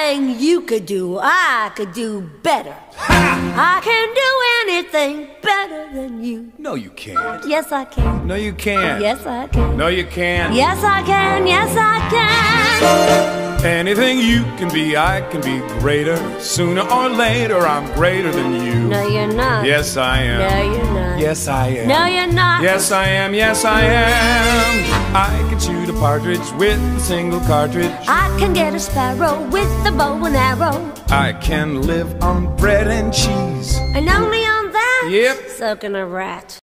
Anything you could do, I could do better. I can do anything better than you. No, you can't. Yes, I can. No, you can't. Yes, I can. No, you can't. Yes, I can. Yes, I can. Anything you can be, I can be greater. Sooner or later, I'm greater than you. No, you're not. Yes, I am. No, you're not. Yes, I am. No, you're not. Yes, I am. Yes, I am. I can shoot a partridge with a single cartridge. I can get a sparrow with a bow and arrow. I can live on bread and cheese. And only on that? Yep. Sucking a rat.